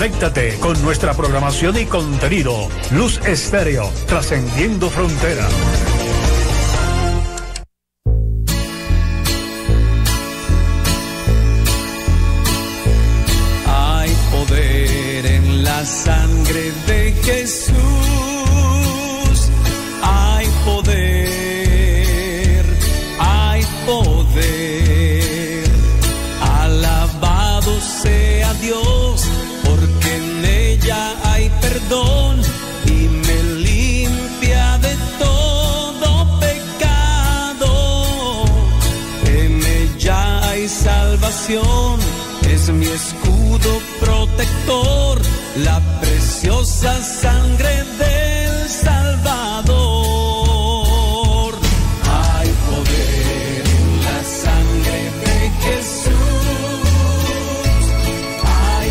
Conéctate con nuestra programación y contenido. Luz Estéreo, trascendiendo fronteras. Hay poder en la sangre de Jesús. Hay poder, hay poder. Alabado sea Dios, porque en ella hay perdón y me limpia de todo pecado. En ella hay salvación, es mi escudo protector, la preciosa sangre del Salvador. Hay poder en la sangre de Jesús. Hay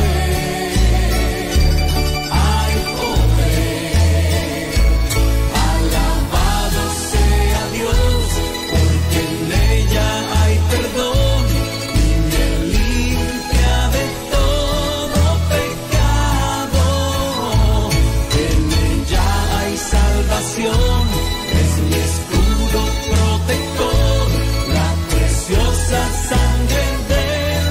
poder. Alabado sea Dios, porque en ella hay perdón y me limpia de todo pecado. En ella hay salvación, es mi escudo protector, la preciosa sangre del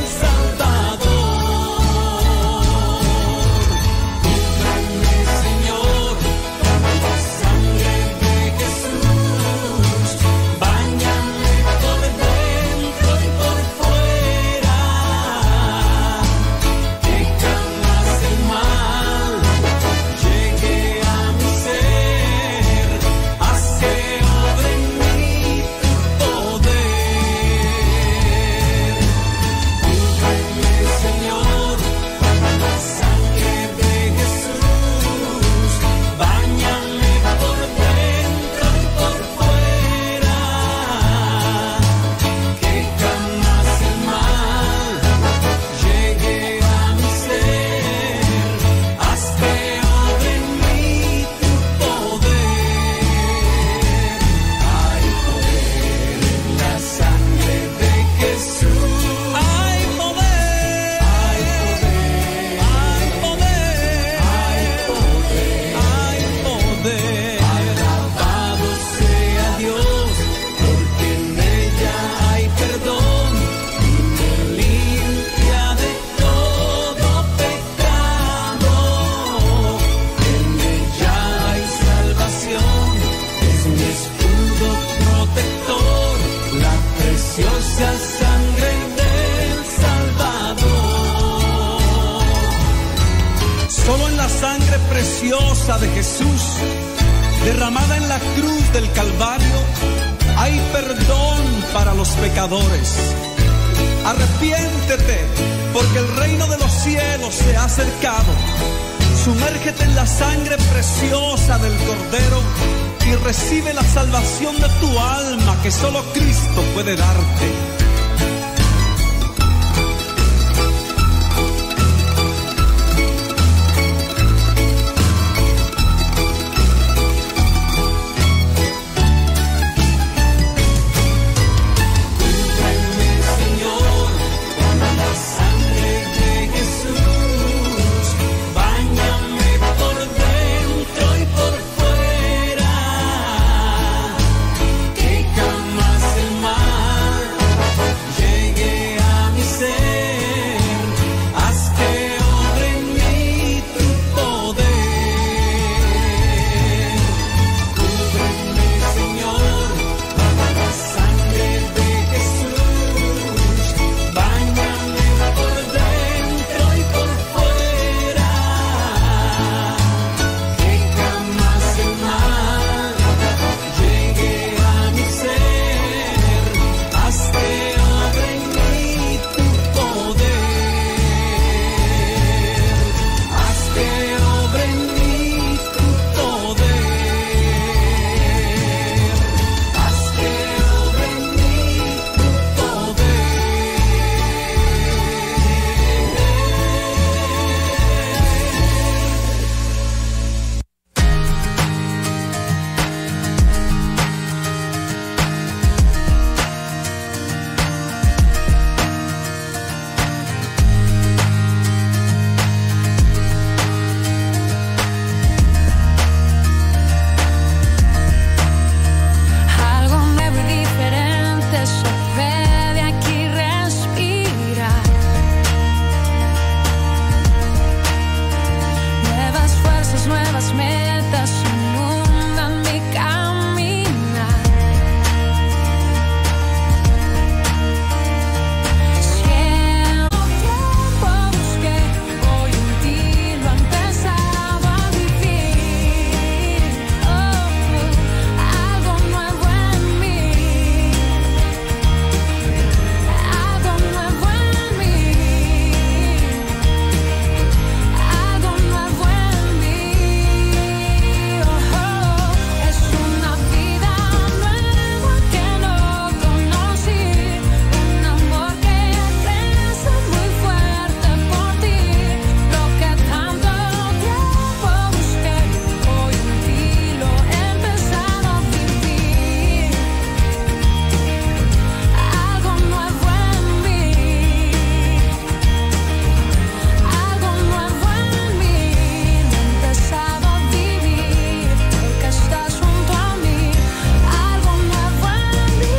Salvador. Cúbrame, Señor, con la sangre de Jesús. Báñame por dentro y por fuera, que jamás el mal llegue a mi ser. Haz que obre en mí tu poder. Cúbreme, Señor, con la sangre de Jesús. Báñame por dentro y por fuera, que jamás el mal llegue a mi ser. Haz que obre en mí tu poder. Hay poder en la sangre de Jesús. Hay poder, hay poder, hay poder, hay poder. Alabado sea Dios, porque en ella hay perdón y me limpia de todo pecado. En ella hay salvación, es mi escudo protector, la preciosa sangre del Salvador. Solo en la sangre preciosa de Jesús, derramada en la cruz del Calvario, hay perdón para los pecadores. Arrepiéntete, porque el reino de los cielos se ha acercado. Sumérgete en la sangre preciosa del Cordero y recibe la salvación de tu alma que solo Cristo puede darte. Cúbreme, Señor, con la sangre de Jesús. Báñame por dentro y por fuera, que jamás el mal nuevas metas inundan mi caminar. Siendo tiempo busqué, hoy en ti lo empezaba a vivir. Algo nuevo en mí, algo nuevo en mí, algo nuevo en mí. Es una vida nueva que no conocí, un amor que crece muy fuerte por ti. Lo que tanto tiempo busqué, hoy en ti lo he empezado a vivir. Algo nuevo en mí, algo nuevo en mí, lo he empezado a vivir, porque estás junto a mí. Algo nuevo en mí,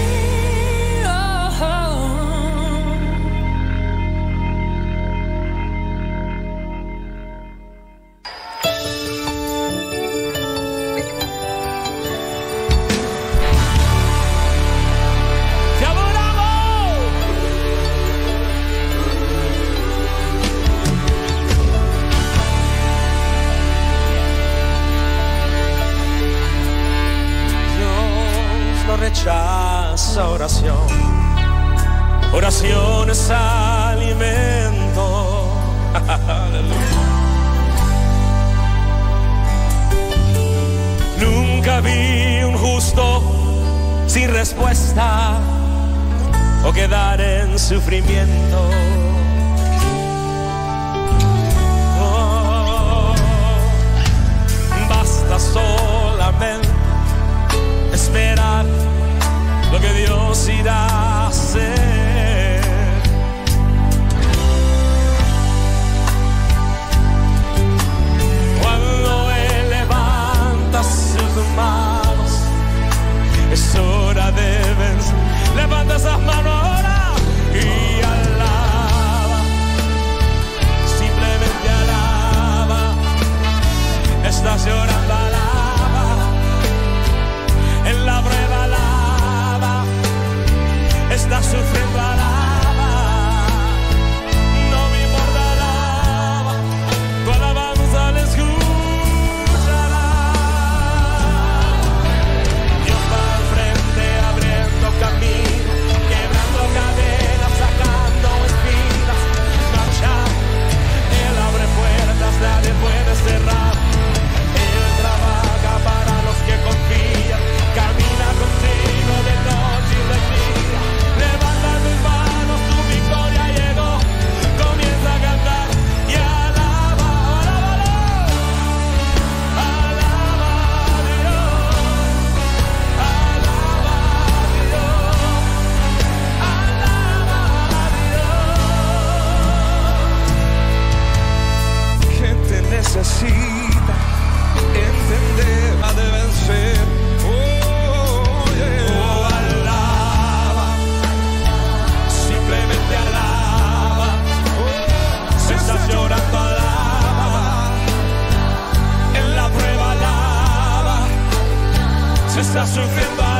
¡Te adoramos! Dios no rechaza oración. Oración es alimento. Aleluya. Nunca vi un justo sin respuesta o quedar en sufrimiento. Oh, basta solamente esperar lo que Dios irá a hacer. Cuando Él levanta sus manos, es hora de vencer. Levanta esas manos ahora y alaba. Simplemente alaba. Estás llorando, alaba. En la prueba, alaba. Estás sufriendo, alaba. No me importa, alaba. Tu alabanza le escuchará. Dios va al frente abriendo camino, quebrando cadenas, sacando espinas, marchando. Él abre puertas, nadie puede cerrar. Él trabaja para los que confían, camina contigo de noche y de día. Levanta tus manos, tu victoria llegó. Comienza a cantar y alaba, alábalo. Alaba a Dios, alaba a Dios, alaba a Dios. Que te necesita entender a de vencer. Oh, yeah. Oh, alaba, simplemente alaba. Si estás llorando, alaba. En la prueba, alaba. Si estás sufriendo,